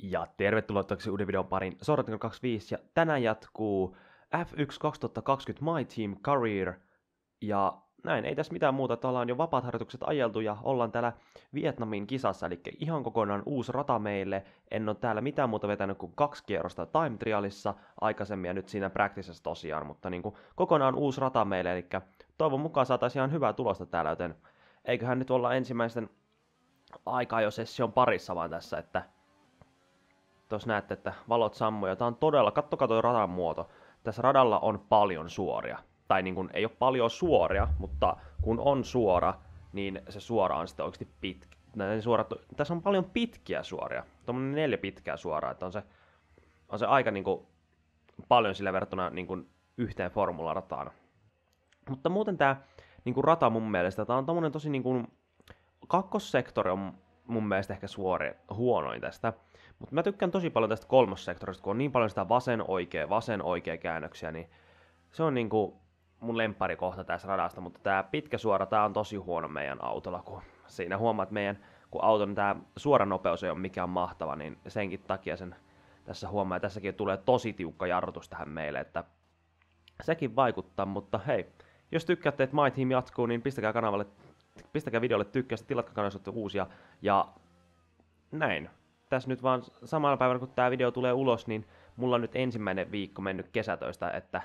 Ja tervetuloa takaisin uuden videon parin. Sortino 25 ja tänään jatkuu F1 2020 My Team Career. Ja näin, ei tässä mitään muuta, että ollaan jo vapaat harjoitukset ajeltu ja ollaan täällä Vietnamin kisassa, eli ihan kokonaan uusi rata meille. En ole täällä mitään muuta vetänyt kuin 2 kierrosta time trialissa aikaisemmin ja nyt siinä practicessa tosiaan, mutta niin kuin kokonaan uusi rata meille, eli toivon mukaan saataisiin ihan hyvää tulosta täällä, joten eiköhän nyt olla ensimmäisten aikaa jo session parissa vaan tässä, että tuossa näette, että valot sammuu, ja tää on todella, kattokaa toi radan muoto. Tässä radalla on paljon suoria. Tai niin kun ei ole paljon suoria, mutta kun on suora, niin se suora on sitten oikeasti pitkä. Tässä on paljon pitkiä suoria. Tuommoinen 4 pitkää suoraa, että on se aika niin kuin paljon sillä verrattuna niin kuin yhteen formularataan. Mutta muuten tää niin kuin rata mun mielestä, tää on tommonen tosi niin kuin kakkossektori on mun mielestä ehkä huonoin tästä. Mutta mä tykkään tosi paljon tästä kolmossektorista, kun on niin paljon sitä vasen oikea käännöksiä, niin se on niinku mun lempparikohta tässä radasta, mutta tää pitkä suora, tää on tosi huono meidän autolla, kun siinä huomaat kun auton tää suora nopeus ei ole mikään mahtava, niin senkin takia sen tässä huomaa, ja tässäkin tulee tosi tiukka jarrutus tähän meille, että sekin vaikuttaa, mutta hei, jos tykkäätte, että My Team jatkuu, niin pistäkää videolle tykkäystä, tilatkaa kanavasta uusia, ja näin. Tässä nyt vaan samalla päivänä, kun tämä video tulee ulos, niin mulla on nyt ensimmäinen viikko mennyt kesätöistä, että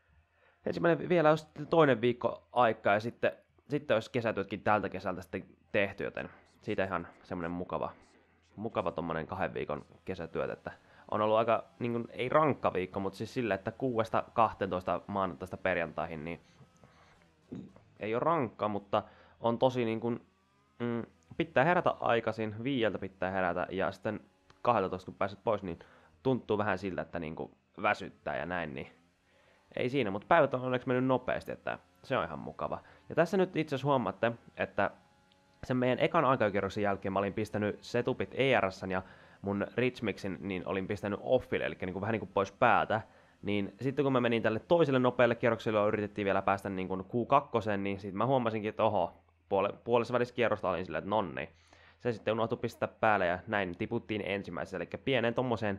vielä olisi toinen viikko aikaa ja sitten olisi kesätyötkin tältä kesältä sitten tehty, joten siitä ihan semmoinen mukava tommonen 2 viikon kesätyöt, että on ollut aika, niin kuin, ei rankka viikko, mutta siis sille, että 6-12 maanantaista perjantaihin, niin ei ole rankka, mutta on tosi niin kuin, pitää herätä aikaisin, 5 pitää herätä ja sitten 12 kun pääset pois, niin tuntuu vähän siltä, että niinku väsyttää ja näin, niin ei siinä, mutta päivät on onneksi mennyt nopeasti, että se on ihan mukava. Ja tässä nyt itse asiassa huomaatte, että sen meidän ekan aikakierroksen jälkeen mä olin pistänyt setupit ERS:n ja mun Richmixin niin olin pistänyt offille, eli niinku vähän niinku pois päältä. Niin sitten kun mä menin tälle toiselle nopealle kierrokselle ja yritettiin vielä päästä niin kuin Q2, niin sitten mä huomasinkin, että oho, puolessa välissä kierrosta olin silleen, että nonni. Se sitten unohtui pistää päälle ja näin tiputtiin ensimmäisessä, eli pienen tommoseen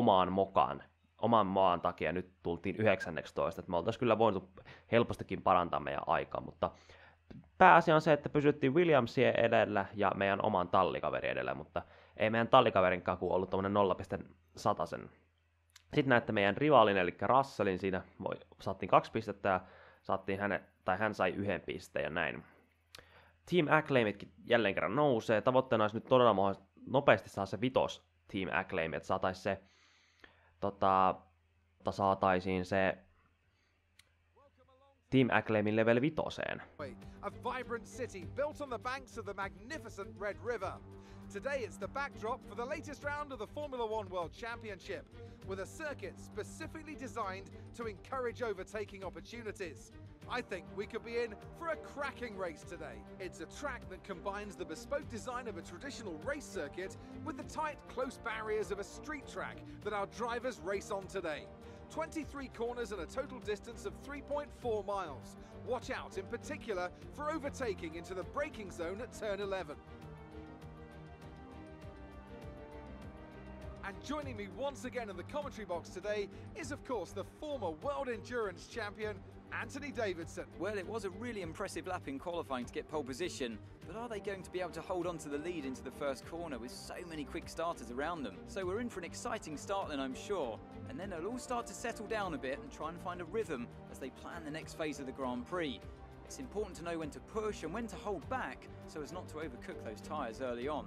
oman maan takia nyt tultiin 19, että me oltaisiin kyllä voitu helpostikin parantaa meidän aikaa, mutta pääasia on se, että pysyttiin Williamsien edellä ja meidän oman tallikaverin edellä, mutta ei meidän tallikaverinkaan kaku ollut tommonen 0,100. Sitten näette meidän rivaalin, eli Russellin, siinä saatiin 2 pistettä ja hän sai 1 pisteen ja näin. Team Acclaimitkin jälleen kerran nousee. Tavoitteena olisi nyt todella nopeasti saada se 5 Team Acclaim, että saataisiin se Team Acclaimin level 5. A vibrant city built on the banks of the magnificent Red River. Today it's the backdrop for the latest round of the Formula One World Championship, with a circuit specifically designed to encourage overtaking opportunities. I think we could be in for a cracking race today. It's a track that combines the bespoke design of a traditional race circuit with the tight, close barriers of a street track that our drivers race on today. 23 corners and a total distance of 3.4 miles. Watch out in particular for overtaking into the braking zone at turn 11. And joining me once again in the commentary box today is of course the former World Endurance Champion, Anthony Davidson. Well, it was a really impressive lap in qualifying to get pole position, but are they going to be able to hold on to the lead into the first corner with so many quick starters around them? So we're in for an exciting start then, I'm sure, and then they'll all start to settle down a bit and try and find a rhythm as they plan the next phase of the Grand Prix. It's important to know when to push and when to hold back so as not to overcook those tyres early on.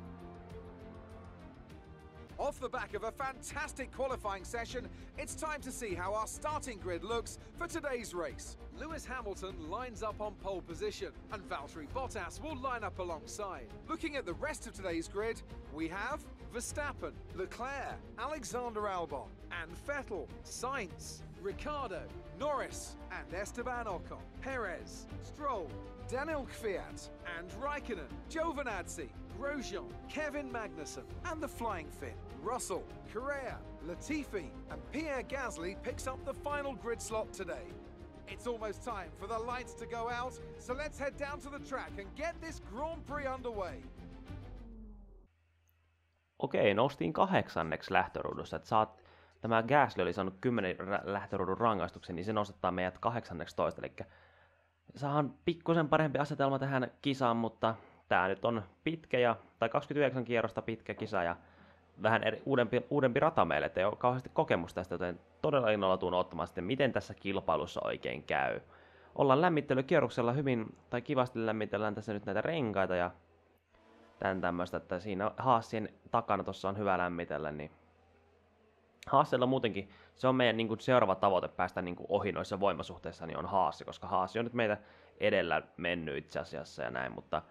Off the back of a fantastic qualifying session, it's time to see how our starting grid looks for today's race. Lewis Hamilton lines up on pole position, and Valtteri Bottas will line up alongside. Looking at the rest of today's grid, we have Verstappen, Leclerc, Alexander Albon, and Vettel, Sainz, Ricciardo, Norris, and Esteban Ocon, Perez, Stroll, Daniel Kvyat, and Raikkonen, Giovinazzi, Grosjean, Kevin Magnussen, and the Flying Finn, Russell, Correa, Latifi, and Pierre Gasly picks up the final grid slot today. It's almost time for the lights to go out, so let's head down to the track and get this Grand Prix underway. okei, noustiin 8. lähtöruudussa, että tämä Gasly oli saanut 10 lähtöruudun rangaistuksen, niin se nostattaa meidät 18, eli saadaan pikkusen parempi asetelma tähän kisaan, mutta tää nyt on pitkä tai 29 kierrosta pitkä kisa ja vähän uudempi rata meille, ettei ole kauheasti kokemusta tästä, joten todella innolla tuun ottamaan sitten, miten tässä kilpailussa oikein käy. Ollaan lämmittelykierroksella hyvin, tai kivasti lämmitellään tässä nyt näitä renkaita ja tän tämmöistä, että siinä Haasien takana tuossa on hyvä lämmitellä, niin Haasilla muutenkin, se on meidän niin kuin seuraava tavoite päästä niin kuin ohi noissa voimasuhteissa, niin on Haasi, koska Haasi on nyt meitä edellä mennyt itse asiassa ja näin, mutta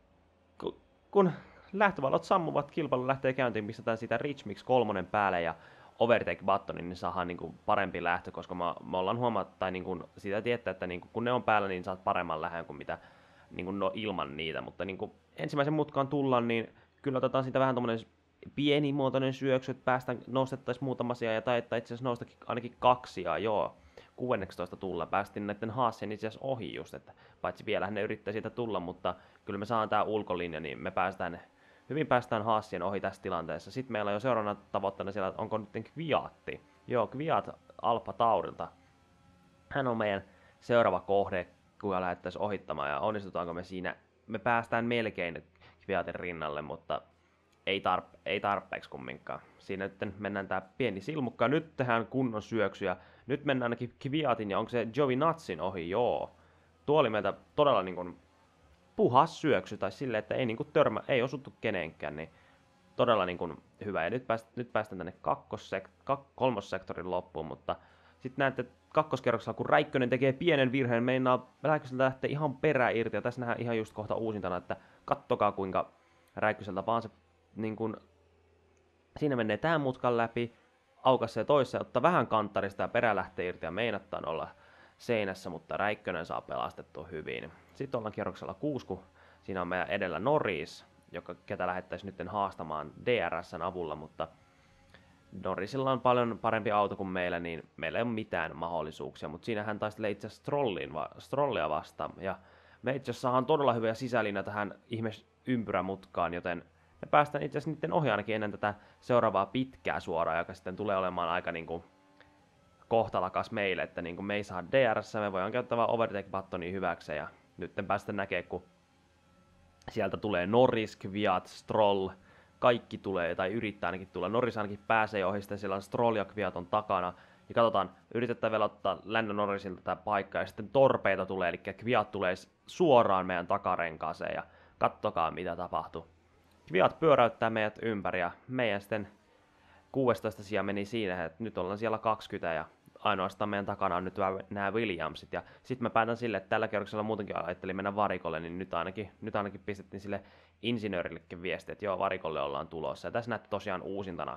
kun lähtövalot sammuvat, kilpailu lähtee käyntiin, pistetään sitä Rich Mix 3 päälle ja Overtake buttonin, niin saadaan niin kuin parempi lähtö, koska me ollaan huomattu, tai niin kuin sitä tietää, että niin kuin kun ne on päällä, niin saat paremman lähön kuin mitä niin kuin ilman niitä, mutta niin kuin ensimmäisen mutkaan tullaan, niin kyllä otetaan siitä vähän tommonen pienimuotoinen syöksy, että nostettaisiin muutama sija, tai itse asiassa noustakin ainakin 2 joo. 16 tulla. Päästiin näiden Haasien itse asiassa ohi just, että paitsi vielähän ne yrittää siitä tulla, mutta kyllä me saadaan tää ulkolinja, niin me hyvin päästään Haasien ohi tässä tilanteessa. Sitten meillä on jo seuraavana tavoitteena siellä, onko nyt Kviatti. Joo, Kviat Alfa Taurilta. Hän on meidän seuraava kohde, kun lähdettäisiin ohittamaan, ja onnistutaanko me siinä. Me päästään melkein Kviatin rinnalle, mutta ei tarpeeksi kumminkaan. Siinä nyt mennään tää pieni silmukka. Nyt tehdään kunnon syöksyjä. Nyt mennään ainakin Kviatin ja onko se Giovinazin ohi? Joo. Tuo oli meiltä todella niin kuin puhas syöksy tai silleen, että ei, niin kuin ei osuttu kenenkään. Niin todella niin kuin hyvä. Ja nyt päästään tänne kolmossektorin loppuun, mutta sitten näette kakkoskerroksella, kun Räikkönen tekee pienen virheen, meinaa Räikköseltä lähtee ihan perä irti. Ja tässä nähdään ihan just kohta uusintana, että kattokaa kuinka Räikköseltä vaan se niin kun, siinä menee tämän mutkan läpi, aukaisee toissa ja ottaa vähän kanttarista ja perä lähtee irti ja meinattaan olla seinässä, mutta Räikkönen saa pelastettua hyvin. Sitten ollaan kierroksella 6, kun siinä on meidän edellä Norris, ketä lähettäisiin nyt haastamaan DRSn avulla, mutta Norrisilla on paljon parempi auto kuin meillä, niin meillä ei ole mitään mahdollisuuksia, mutta siinä hän taistelee itse asiassa Strollia vastaan, ja me itse asiassa saadaan todella hyviä sisälinä tähän ihme ympyrämutkaan, joten me päästään itse asiassa niiden ohi ainakin ennen tätä seuraavaa pitkää suoraa, joka sitten tulee olemaan aika niinku kohtalakas meille, että niinku me ei saa DRS, me voidaan käyttää vaan overtake-buttonia hyväkseen, ja nyt päästä näkee, kun sieltä tulee Norris, Kvyat, Stroll, kaikki tulee, tai yrittää ainakin tulla. Norris ainakin pääsee ohi, sitten siellä on Stroll ja Kvyat on takana, ja katsotaan, yritetään vielä ottaa Lando Norrisilta tämä paikka, ja sitten torpeita tulee, eli Kvyat tulee suoraan meidän takarenkaaseen, ja kattokaa mitä tapahtuu. Kvyat pyöräyttää meidät ympäri ja meidän sitten 16 sija meni siinä, että nyt ollaan siellä 20 ja ainoastaan meidän takana on nyt nämä Williamsit. Ja sitten mä päätän sille, että tällä kerroksella muutenkin ajattelin mennä varikolle, niin nyt ainakin pistettiin sille insinöörillekin viesti, että joo, varikolle ollaan tulossa. Ja tässä näette tosiaan uusintana.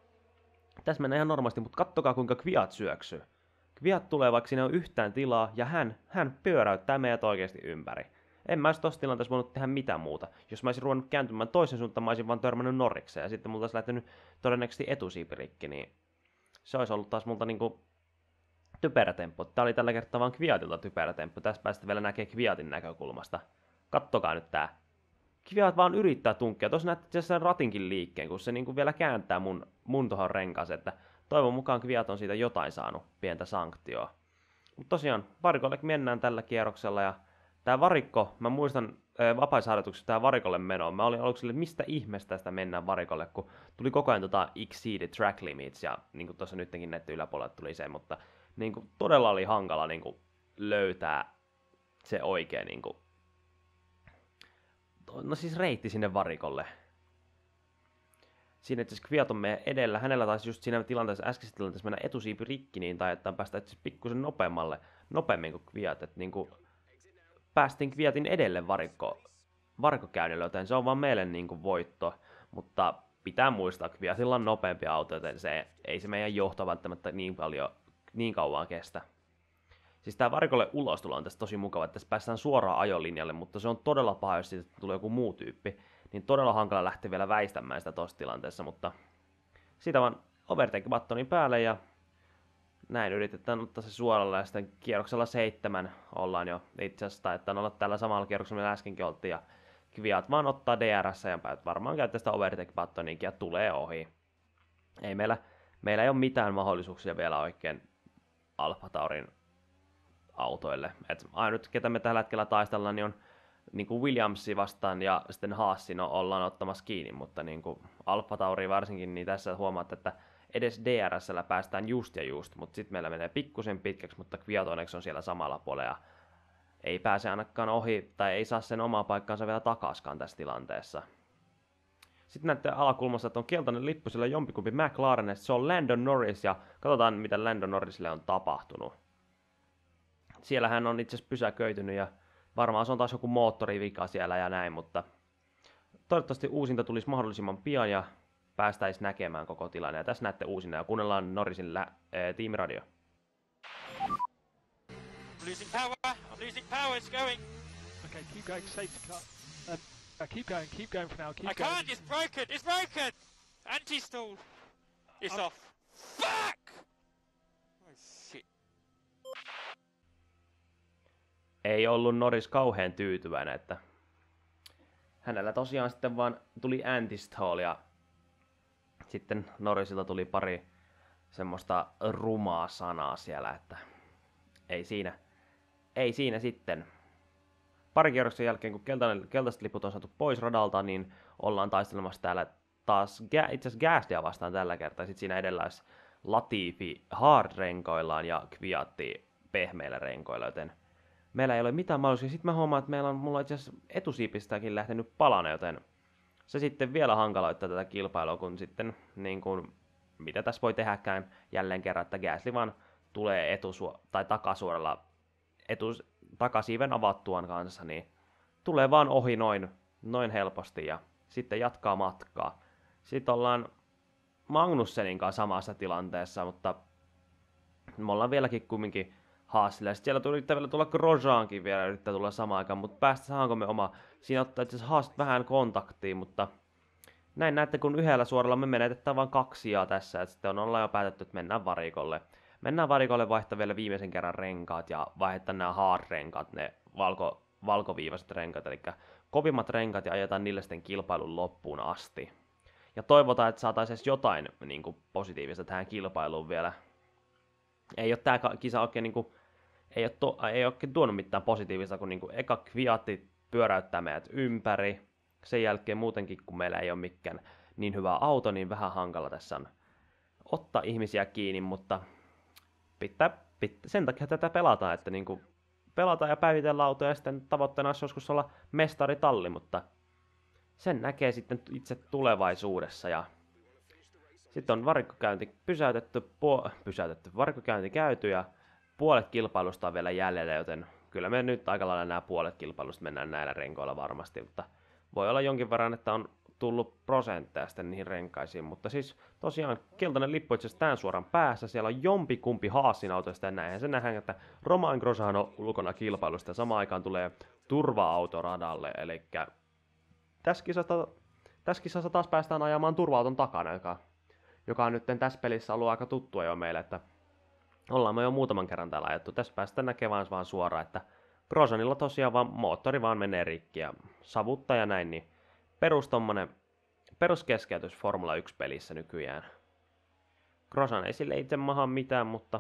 Tässä mennään ihan normaalisti, mutta kattokaa kuinka Kvyat syöksyy. Kvyat tulee, vaikka siinä on yhtään tilaa, ja hän pyöräyttää meidät oikeasti ympäri. En mä olisi tossa tilanteessa voinut tehdä mitään muuta. Jos mä olisin ruvennut kääntymään toisen suuntaan, mä olisin vaan törmännyt Norrikseen ja sitten multa olisi lähtenyt todennäköisesti etusiipirikki, niin se olisi ollut taas multa niinku typerä temppu. Tää oli tällä kertaa vaan Kviatilta typerä temppu. Tässä päästä vielä näkee Kviatin näkökulmasta. Kattokaa nyt tää. Kvyat vaan yrittää tunkea. Tuossa näette sen ratinkin liikkeen, kun se niinku vielä kääntää mun tohon renkaaseen, että toivon mukaan Kvyat on siitä jotain saanut, pientä sanktioa. Mutta tosiaan, varikolle mennään tällä kierroksella ja tää varikko, mä muistan vapaisharjoituksessa tää varikolle meno. Mä olin aluksi sille, mistä ihmeestä sitä mennään varikolle, kun tuli koko ajan exceeded track limits, ja niin kuin tuossa nytkin netti yläpuolella tuli se, mutta niin kuin, todella oli hankala niin kuin, löytää se oikea niin kuin, no siis reitti sinne varikolle. Siinä itse asiassa Kvyat on meidän edellä, hänellä taisi just siinä tilanteessa, äskeisessä tilanteessa mennä etusiipi rikki, niin tai että päästä itse asiassa pikkusen nopeammin kuin Kvyat, että niin kuin, päästiin Kviatin edelle varikkokäynnille, joten se on vaan meille niin kuin voitto, mutta pitää muistaa, että Kviatilla on nopeampi auto, joten ei se meidän johto välttämättä niin kauan kestä. Siis tää varikolle ulostulo on tässä tosi mukava, että tässä päästään suoraan ajolinjalle, mutta se on todella paha, jos siitä tulee joku muu tyyppi, niin todella hankala lähteä vielä väistämään sitä tossa tilanteessa, mutta siitä vaan overtake buttonin päälle ja näin yritetään ottaa se suoralle ja sitten kierroksella 7 ollaan jo itse asiassa, että olla tällä samalla kierroksella, millä äskenkin oltiin, ja Kviat vaan ottaa DRS ja päät. Varmaan käyttää sitä overtake buttoniinkin ja tulee ohi. Ei meillä ei ole mitään mahdollisuuksia vielä oikein Alfa Taurin autoille. Et ainut, ketä me tällä hetkellä taistellaan, niin on niin kuin Williamsi vastaan ja sitten Haasin ollaan ottamassa kiinni, mutta niin kuin Alfa Tauri varsinkin, niin tässä huomaat, että edes DRS:llä päästään just, mutta sitten meillä menee pikkusen pitkäksi, mutta Kviat onneksi on siellä samalla puolella ja ei pääse ainakaan ohi, tai ei saa sen omaa paikkaansa vielä takaskaan tässä tilanteessa. Sitten näette alakulmassa, että on keltainen lippu, sillä jompikumpi McLaren, ja se on Lando Norris, ja katsotaan, mitä Lando Norrisille on tapahtunut. Siellä hän on itse asiassa pysäköitynyt, ja varmaan se on taas joku moottorivika siellä ja näin, mutta toivottavasti uusinta tulisi mahdollisimman pian, ja päästäisiin näkemään koko tilanne. Ja tässä näette uusinta, ja kuunnellaan Norrisin tiimiradio. Losing power, I'm losing power, it's going. Okay, keep going, safety car. Keep going for now, keep I going. can't, it's broken! Anti-stall. It's off. Fuck! Oh shit. Ei ollut Norris kauhean tyytyväinen, että hänellä tosiaan sitten vaan tuli anti-stall ja sitten Norrisilta tuli pari semmoista rumaa sanaa siellä, että ei siinä sitten. Pari kierroksen jälkeen, kun keltaiset liput on saatu pois radalta, niin ollaan taistelemassa täällä taas itse asiassa Gaslia vastaan tällä kertaa. Sitten siinä edellä olisi Latifi hard-renkoillaan ja Kviatti pehmeillä renkoilla, joten meillä ei ole mitään mahdollisuuksia. Sitten mä huomaan, että mulla on itse asiassa etusiipistäkin lähtenyt palana, joten se sitten vielä hankaloittaa tätä kilpailua, kun sitten niin kuin, mitä tässä voi tehdäkään jälleen kerran, että Gasly vaan tulee takasuoralla takasiiven avattuan kanssa, niin tulee vaan ohi noin helposti ja sitten jatkaa matkaa. Sitten ollaan Magnussenin kanssa samassa tilanteessa, mutta me ollaan vieläkin kumminkin Haasilla. Sitten siellä yrittää vielä tulla Grosjeankin vielä yrittää tulla samaan aikaan, mutta saanko me oma. Siinä ottaa itse asiassa Haas vähän kontaktiin, mutta näin näette, kun yhdellä suoralla me menetetään vain 2 tässä, että sitten ollaan jo päätetty, että mennään varikolle. Mennään varikolle vaihtaa vielä viimeisen kerran renkaat ja vaihdetaan nämä hard-renkaat, ne valkoviivaiset renkaat, eli kovimmat renkaat ja ajetaan niille sitten kilpailun loppuun asti. Ja toivotaan, että saataisiin edes jotain niin kuin positiivista tähän kilpailuun vielä. Ei ole tämä kisa oikein, niin kuin, ei oikein tuonut mitään positiivista, kun niin kuin eka Kviatti pyöräyttää meidät ympäri. Sen jälkeen muutenkin, kun meillä ei ole mikään niin hyvä auto, niin vähän hankala tässä on ottaa ihmisiä kiinni, mutta sen takia tätä pelataan, että niin kuin pelataan ja päivitellään autoja ja sitten tavoitteena olisi joskus olla mestaritalli, mutta sen näkee sitten itse tulevaisuudessa. Ja sitten on varikkokäynti varikkokäynti käyty ja puolet kilpailusta on vielä jäljellä, joten kyllä me nyt aika lailla nämä puolet kilpailusta mennään näillä renkoilla varmasti, mutta voi olla jonkin verran, että on tullut prosentteja sitten niihin renkaisiin, mutta siis tosiaan keltainen lippu itse asiassa tämän suoran päässä, siellä on jompikumpi Haasin autoista ja näinhän se nähdään, että Romain Grosjean on ulkona kilpailusta ja samaan aikaan tulee turva-auto radalle, eli tässä kisassa taas päästään ajamaan turva-auton takana, joka on nyt tässä pelissä ollut aika tuttua jo meille, että ollaan me jo muutaman kerran täällä ajettu, tässä päästään näkemään vaan suoraan, että Grosjeanilla tosiaan vaan moottori vaan menee rikki ja savuttaa ja näin, niin peruskeskeytys Formula 1-pelissä nykyään. Grosjean ei sille itse maha mitään, mutta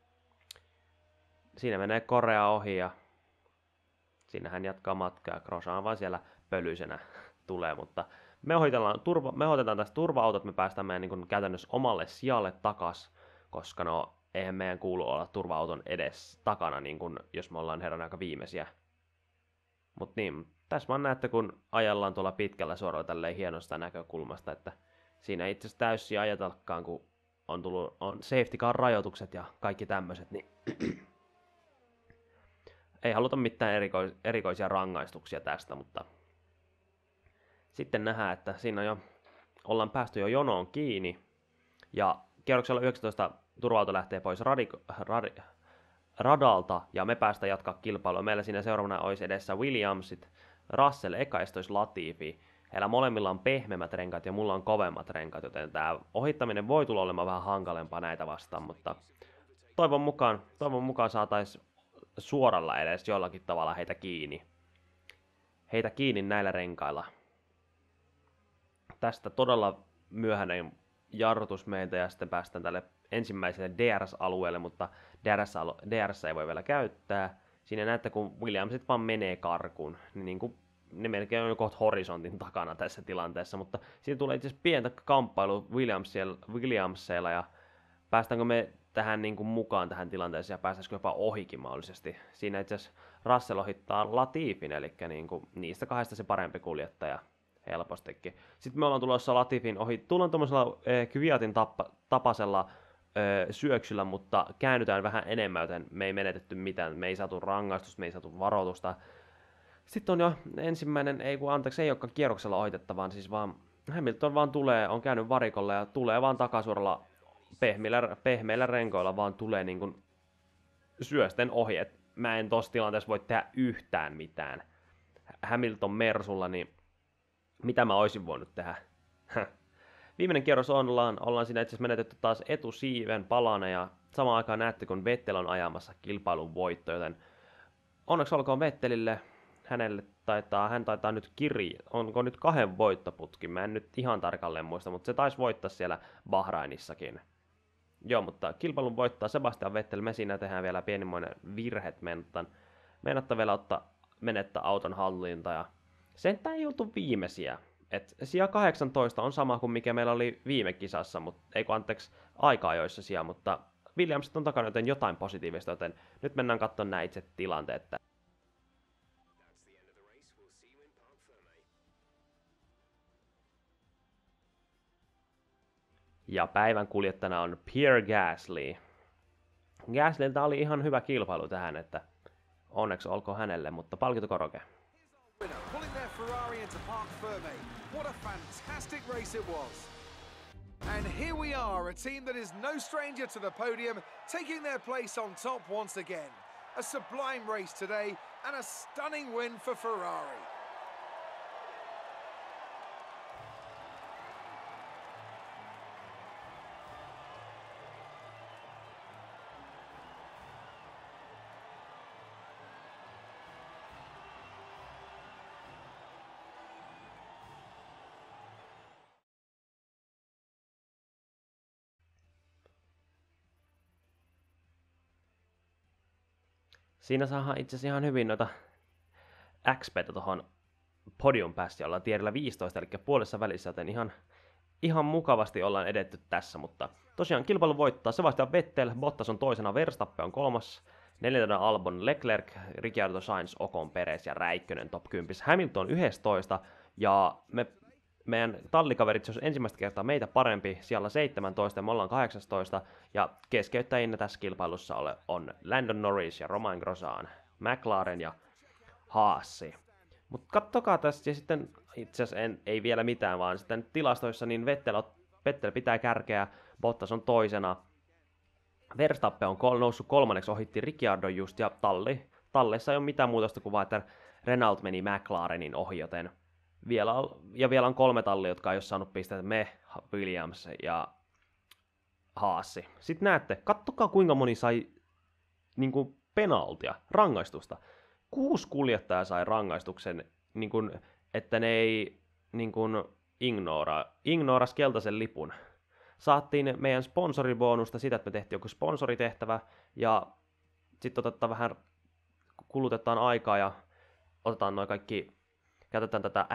siinä menee Korea ohi ja siinä hän jatkaa matkaa. Grosjean vaan siellä pölyisenä tulee, mutta me otetaan tästä turva-autot, me päästään meidän niin käytännössä omalle sijalle takas, koska eihän meidän kuulu olla turva-auton edes takana, niin kuin jos me ollaan herran aika viimeisiä. Mutta niin, tässä vaan näette, kun ajellaan tuolla pitkällä suoralla tälleen hienosta näkökulmasta, että siinä ei itse asiassa täysin ajatelkaan, kun on safety car rajoitukset ja kaikki tämmöiset, niin ei haluta mitään erikoisia rangaistuksia tästä, mutta sitten nähdään, että siinä ollaan päästy jo jonoon kiinni ja kierroksella 19 turva-auto lähtee pois radalta ja me päästään jatkaa kilpailua. Meillä siinä seuraavana olisi edessä Williamsit, Russell eka ja olisi Latifi. Heillä molemmilla on pehmeämmät renkaat ja mulla on kovemmat renkaat, joten tämä ohittaminen voi tulla olemaan vähän hankalempaa näitä vastaan, mutta toivon mukaan saataisiin suoralla edes jollakin tavalla heitä kiinni. heitä kiinni näillä renkailla. Tästä todella myöhäinen jarrutus meiltä ja sitten päästään tälle ensimmäiselle DRS-alueelle, mutta DRS ei voi vielä käyttää. Siinä näette, kun Williamsit vaan menee karkuun, niin kuin ne melkein on jo kohta horisontin takana tässä tilanteessa, mutta siinä tulee itse asiassa pientä kamppailua Williamsilla ja päästäänkö me tähän niin kuin mukaan tähän tilanteeseen ja päästäisikö jopa ohikin mahdollisesti. Siinä itse asiassa Russell ohittaa Latifin, eli niin kuin niistä kahdesta se parempi kuljettaja helpostikin. Sitten me ollaan tulossa Latifin ohi, tullaan tuollaisella Kvyatin tapaisella syöksyllä, mutta käännytään vähän enemmän, joten me ei menetetty mitään, me ei saatu rangaistusta, me ei saatu varoitusta. Sitten on jo ensimmäinen, ei olekaan kierroksella ohitettavaan, siis vaan Hamilton vaan tulee, on käynyt varikolla ja tulee vaan takasuoralla pehmeillä renkoilla vaan tulee niin kuin syösten ohi, että mä en tossa tilanteessa voi tehdä yhtään mitään. Hamilton Mersulla, niin mitä mä oisin voinut tehdä? Viimeinen kierros ollaan siinä itse asiassa menetetty taas etusiiven palana ja samaan aikaan näette, kun Vettel on ajamassa kilpailun voitto, joten onneksi olkoon Vettelille, hän taitaa nyt onko nyt 2 voittoputki, mä en nyt ihan tarkalleen muista, mutta se taisi voittaa siellä Bahrainissakin. Joo, mutta kilpailun voittaa Sebastian Vettel, me siinä tehdään vielä pienimoinen virhe, että meinatta vielä menettää auton hallinta ja sentään ei oltu viimeisiä. Et sija 18 on sama kuin mikä meillä oli viime kisassa, aika-ajoissa sija, mutta Williamsit on takana, joten jotain positiivista, joten nyt mennään katsomaan nämä itse tilanteet. Ja päivän kuljettajana on Pierre Gasly. Gaslyltä oli ihan hyvä kilpailu tähän, että onneksi olkoon hänelle, mutta palkintokoroke. Pulling their Ferrari into Parc Ferme. What a fantastic race it was. And here we are, a team that is no stranger to the podium, taking their place on top once again. A sublime race today and a stunning win for Ferrari. Siinä saadaan itse asiassa ihan hyvin noita XP:tä tuohon podium päässä, ollaan tiedellä 15, eli puolessa välissä, joten ihan mukavasti ollaan edetty tässä, mutta tosiaan kilpailu voittaa Sebastian Vettel, Bottas on toisena, Verstappen on 3, 4. Albon, Leclerc, Ricciardo, Sainz, Ocon, Perez ja Räikkönen top 10. Hamilton 11, ja meidän tallikaverit, jos ensimmäistä kertaa meitä parempi, siellä 17 ja me ollaan 18, ja keskeyttäjinä tässä kilpailussa on Lando Norris ja Romain Grosjean, McLaren ja Haassi. Mutta kattokaa tästä, ja sitten itse asiassa ei vielä mitään, vaan sitten tilastoissa niin Vettel pitää kärkeä, Bottas on toisena, Verstappen on noussut 3, ohitti Ricciardo just, ja talleissa ei ole mitään muutosta kuin vaan, että Renault meni McLarenin ohi, joten vielä on 3 tallia, jotka ei ole saanut pisteitä, Williams ja Haassi. Sitten näette, kattokaa kuinka moni sai niinku penaltia, rangaistusta. 6 kuljettajaa sai rangaistuksen, niinku, että ne ei niinku, ignoras keltaisen lipun. Saattiin meidän sponsoribonusta sitä, että me tehtiin joku sponsoritehtävä, ja sitten kulutetaan aikaa ja otetaan noin kaikki, käytetään tätä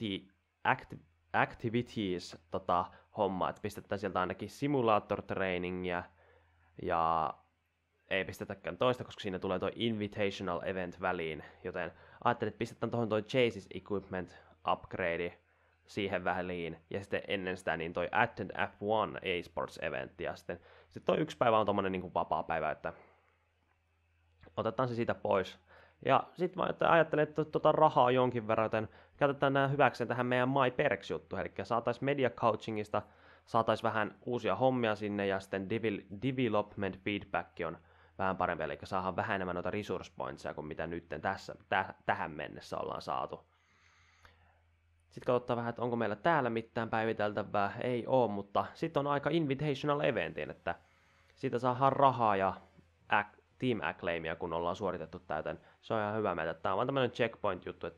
activities hommaa, että pistetään sieltä ainakin simulator trainingia, ja ei pistetäkään toista, koska siinä tulee tuo invitational event väliin, joten ajattelin, että pistetään tuohon tuo Chases Equipment upgrade siihen väliin, ja sitten ennen sitä niin toi Attend F1 eSports event, ja sitten toi 1 päivä on tommonen niin kuin vapaa päivä, että otetaan se siitä pois. Ja sitten mä ajattelen, että rahaa jonkin verran, joten käytetään nämä hyväkseen tähän meidän MyPerks-juttuun, eli saataisiin media coachingista, saataisiin vähän uusia hommia sinne, ja sitten development feedback on vähän parempi, eli saadaan vähän enemmän noita resource pointsia kuin mitä nyt tähän mennessä ollaan saatu. Sitten katsotaan vähän, että onko meillä täällä mitään päiviteltävää, ei oo, mutta sitten on aika invitational eventiin, että siitä saadaan rahaa ja team acclaimia, kun ollaan suoritettu täytän. Se on ihan hyvä meitä. Tämä on vaan tämmöinen checkpoint-juttu, että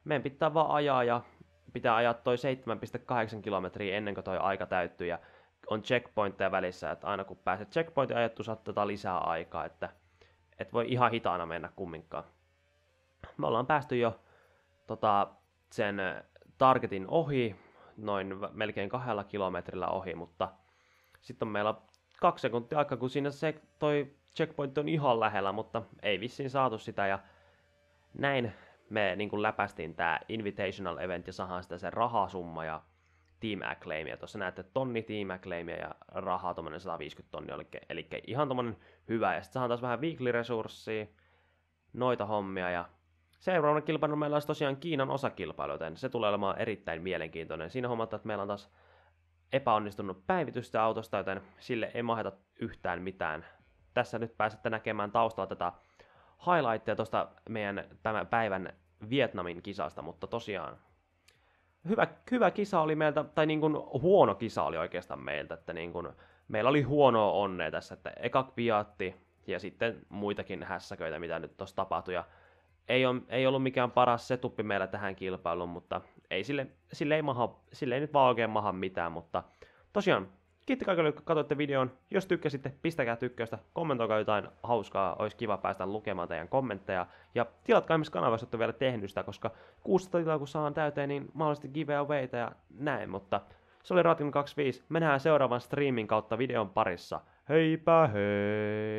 meidän pitää vaan ajaa ja pitää ajaa toi 7,8 kilometriä ennen kuin toi aika täyttyy ja on checkpointteja välissä, että aina kun pääset checkpointin ajettu, saat lisää aikaa, että et voi ihan hitaana mennä kumminkaan. Me ollaan päästy jo sen targetin ohi, noin melkein 2 kilometrillä ohi, mutta sitten on meillä 2 sekuntia aikaa, kun siinä toi checkpoint on ihan lähellä, mutta ei vissiin saatu sitä, ja näin me niin kuin läpästiin tää Invitational Event ja saadaan sitä se rahasumma ja Team Acclaimia. Tuossa näette tonni Team Acclaimia ja rahaa tommonen 150 tonnia, eli ihan tommonen hyvä. Ja sitten saadaan taas vähän weekly-resurssia, noita hommia, ja seuraavana kilpailuna meillä olisi tosiaan Kiinan osakilpailu, joten se tulee olemaan erittäin mielenkiintoinen. Siinä huomataan, että meillä on taas epäonnistunut päivitystä autosta, joten sille ei maheta yhtään mitään. Tässä nyt pääsette näkemään taustalla tätä highlightia tuosta meidän tämän päivän Vietnamin kisasta, mutta tosiaan hyvä kisa oli meiltä, tai niin kuin huono kisa oli oikeastaan meiltä, että niin kuin meillä oli huonoa onnea tässä, että eka kviatti ja sitten muitakin hässäköitä, mitä nyt tuossa tapahtui, ja ei ollut mikään paras setuppi meillä tähän kilpailuun, mutta ei sille ei nyt vaan oikein maha mitään, mutta tosiaan kiitti kaikille, jotka katsoitte videon. Jos tykkäsitte, pistäkää tykkäystä, kommentoikaa jotain hauskaa, olisi kiva päästä lukemaan teidän kommentteja. Ja tilatkaa myös kanavaa, jos olette vielä tehnyt sitä, koska 600 tilaa kun saan täyteen, niin mahdollisesti giveawayta ja näin. Mutta se oli Ratin 25. Me nähdään seuraavan streamin kautta videon parissa. Heipä hei!